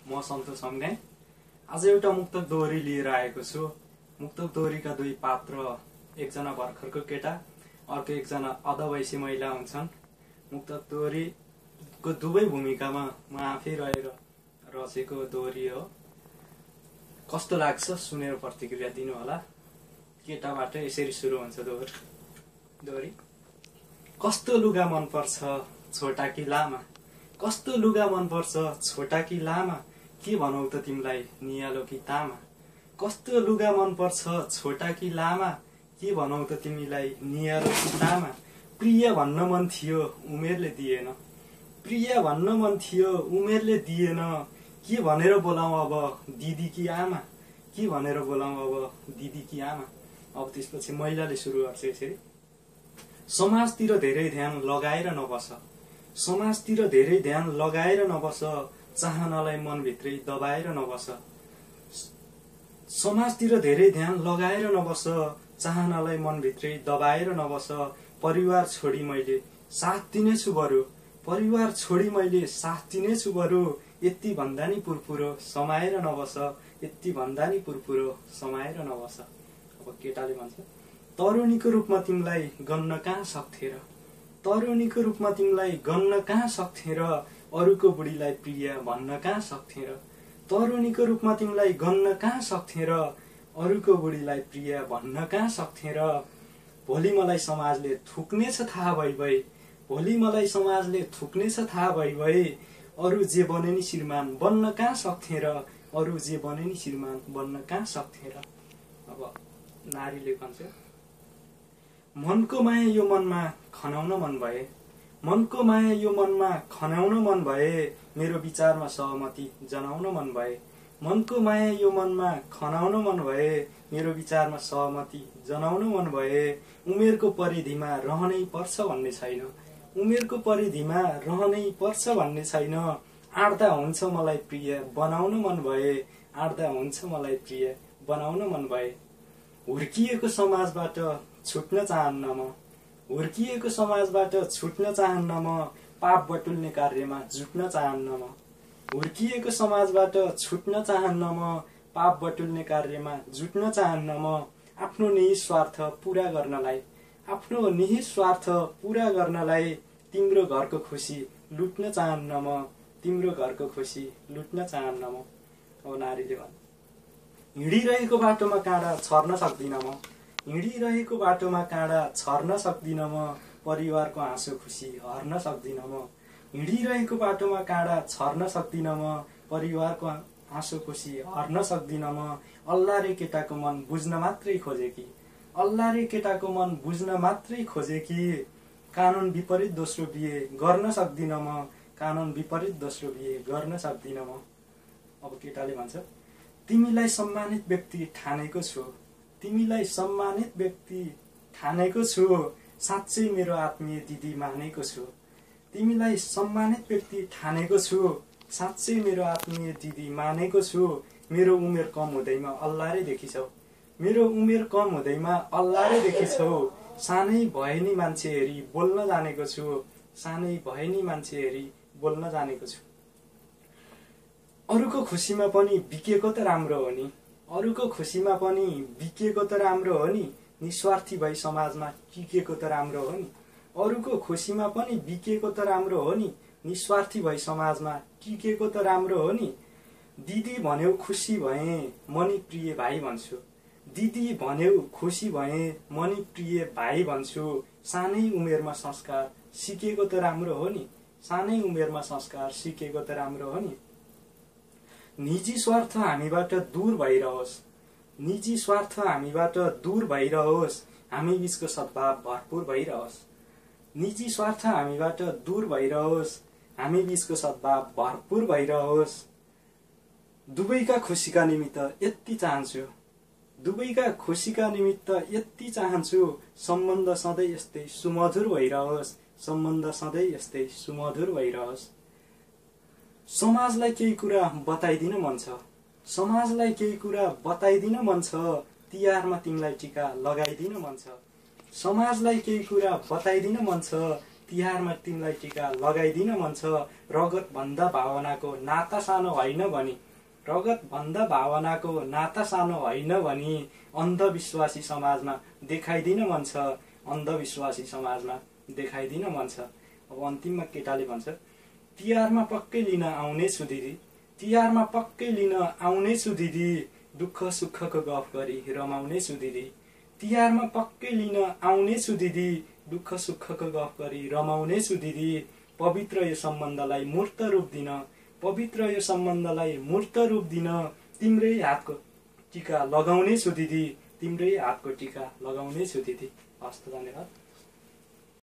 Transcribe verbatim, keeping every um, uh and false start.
म संतोष amgai आज एउटा मुक्तक दोहोरी लिएर आएको छु। मुक्तक दोहोरीका दुई पात्र, एकजना भर्खरको केटा, अर्को एकजना अधवयसी महिला हुन्छन्। मुक्तक दोहोरीको दुवै भूमिकामा म आफै रहेर रचेको दोहोरी हो। कस्तो लाग्छ सुनेर प्रतिक्रिया दिनु होला। केटाबाट यसरी सुरु हुन्छ दोहोरी दोहोरी कस्तो लुगा मन पर्छ छोटा कि लामा, कस्तो लुगा मन पर्छ छोटा कि लामा, के भनौ त तिमीलाई नियालो कि तामा, कस्तो लुगा मन पर्छ छोटा कि लामा, के भनौ त तिमीलाई नियालो कि तामा, प्रिय भन्न मन थियो उमेरले दिएन, प्रिय भन्न मन थियो उमेरले दिएन, के भनेर बोलाऊ अब दिदी कि आमा, के भनेर बोलाऊ अब दिदी कि आमा। अब त्यसपछि महिलाले सुरु गर्छ यसरी। समाजतिर धेरै ध्यान लगाएर नबस, समाजतिर धेरै ध्यान लगाएर नबस, चाहनालाई मनभित्रै दबाएर नबस, समाजतिर धेरै ध्यान लगाएर नबस, चाहनालाई मनभित्रै दबाएर नबस, परिवार छोडी मैले साथ दिनेछु बरु, परिवार छोडी मैले साथ दिनेछु बरु, यति भन्दा नि पुरपुरो समाएर नबस, यति भन्दा नि पुरपुरो समाएर नबस। अब केटाले भन्छ, तरुणीको रूपमा तिमीलाई गन्न कहाँ सक्थे र, तरुणीको रूपमा तिमीलाई गन्न कहाँ सक्थे र, अरूको बुढीलाई प्रिय भन्न कहाँ सक्थे र, तरुणीको रूपमा तिमीलाई गन्न कहाँ सक्थे र, अरूको बुढीलाई प्रिय भन्न कहाँ सक्थे र, भोलि मलाई समाजले थुक्नेछ थाहा भइ भई, भोलि मलाई समाजले थुक्नेछ थाहा भइ भई, अरू जे बने नि श्रीमान बन्न कहाँ सक्थे र, अरू जे बने नि श्रीमान बन्न कहाँ सक्थे र। अब नारीले भन्छ, मनको माया यो मनमा खनाउन मन भए, मनको माया यो मनमा खनाउन मन भए, मेरो विचारमा सहमति जनाउन मन भए, मनको माया यो मनमा खनाउन मन भए, मेरो विचारमा सहमति जनाउन मन भए, उमेरको परिधिमा रहनै पर्छ भन्ने छैन, उमेरको परिधिमा रहनै पर्छ भन्ने छैन, आड्दा हुन्छ मलाई प्रिय बनाउन मन भए, आड्दा हुन्छ मलाई प्रिय बनाउन मन भए, हुर्किएको समाजबाट छुट्न चाहन्न म, हुर्किएको समाजबाट छुट्न चाहन्न म, पाप बटुल्ने कार्यमा जुट्न चाहन्न म, हुर्किएको समाजबाट छुट्न चाहन्न म, पाप बटुल्ने कार्यमा जुट्न चाहन्न म, आफ्नो निस्वार्थ पूरा गर्नलाई, आफ्नो निस्वार्थ पूरा गर्नलाई, तिम्रो घरको खुसी लुट्न चाहन्न म, तिम्रो घरको खुसी लुट्न चाहन्न म। अब नारीले भन्छ, हिँडिरहेको बाटोमा काँडा छर्न सक्दिन म, हिँडिरहेको बाटोमा काँडा छर्न सक्दिन म, परिवारको हाँसो खुसी हर्न सक्दिन म, हिँडिरहेको बाटोमा काँडा छर्न सक्दिन म, परिवारको हाँसो खुसी हर्न सक्दिन म, अल्लाह रे केटाको मन बुझ्न मात्रै खोजे कि, अल्लाह रे केटाको मन बुझ्न मात्रै खोजे कि, कानुन विपरीत दोस्रो बिहे गर्न सक्दिन म, कानुन विपरीत दोस्रो बिहे गर्न सक्दिन म। अब केटाले भन्छ, तिमीलाई सम्मानित व्यक्ति ठानेको छु, तिमीलाई सम्मानित व्यक्ति ठानेको छु, साँच्चै मेरो आत्मीय दिदी मानेको छु, तिमीलाई सम्मानित व्यक्ति ठानेको छु, साँच्चै मेरो आत्मीय दिदी मानेको छु, मेरो उमेर कम हुँदैमा अल्लाहै देखिछौ, मेरो उमेर कम हुँदैमा अल्लाहै देखिछौ, सानै भए नि मान्छे हेरी बोल्न जानेको छु, सानै भए नि मान्छे हेरी बोल्न जानेको छु, अरूको खुसीमा पनि बिकेको त राम्रो हो नि, अरूको खुसीमा पनि बिकेको त राम्रो हो नि, निस्वार्थी भई समाजमा टिकेको त राम्रो हो नि, अरूको खुसीमा पनि बिकेको त राम्रो हो नि, निस्वार्थी भई समाजमा टिकेको त राम्रो हो नि, दिदी भन्यौ खुसी भए मनी प्रिय भाइ भन्छु, दिदी भन्यौ खुसी भए मनी प्रिय भाइ भन्छु, सानै उमेरमा संस्कार सिकेको त राम्रो हो नि, सानै उमेरमा संस्कार सिकेको त राम्रो हो नि, निजी स्वार्थ हामीबाट दूर भइरहोस्, निजी स्वार्थ हामीबाट दूर भइरहोस्, हामी बीचको सद्भाव भरपूर भइरहोस्, निजी स्वार्थ हामीबाट दूर भइरहोस्, हामी बीचको सद्भाव भरपूर भइरहोस्, दुवैका खुसीका निमित्त यति चाहन्छु, दुवैका खुसीका निमित्त यति चाहन्छु, सम्बन्ध सधैँ यस्तै सुमधुर भइरहोस्, सम्बन्ध सधैँ यस्तै सुमधुर भइरहोस्, समाजलाई केही कुरा बताइदिन मन छ, समाजलाई केही कुरा बताइदिन मन छ, तिहारमा तिमीलाई टीका लगाइदिन मन छ, समाजलाई केही कुरा बताइदिन मन छ, तिहारमा तिमीलाई टिका लगाइदिन मन छ। रगत भन्दा भावनाको नाता सानो होइन भनी रगत भन्दा भावनाको नाता सानो होइन भनी अन्धविश्वासी समाजमा देखाइदिन मन छ। अन्धविश्वासी समाजमा देखाइदिन मन छ। अब अन्तिममा केटाले भन्छ, तिहारमा पक्कै लिन आउने छु दिदी, तिहारमा पक्कै लिन आउने छु दिदी, दुःख सुखको गफ गरी रमाउने छु दिदी, तिहारमा पक्कै लिन आउने छु दिदी, दुःख सुखको गफ गरी रमाउने छु दिदी। पवित्र यो सम्बन्धलाई मूर्त रूप दिन, पवित्र यो सम्बन्धलाई मूर्त रूप दिन, तिम्रै हातको टिका लगाउने छु दिदी, तिम्रै हातको टिका लगाउने छु दिदी। हस्त, धन्यवाद।